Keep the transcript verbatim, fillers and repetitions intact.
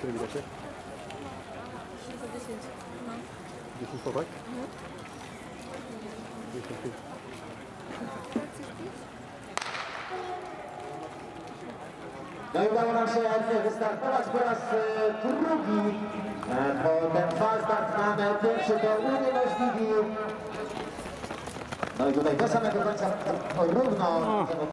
Który wydacie? dziesięć. No. dziesięć po, tak? dziesięć pięć. No i udało nam się wystartować po raz drugi, bo ten falstart mamy pierwszy to uniemożliwił. No i tutaj do samego końca równo.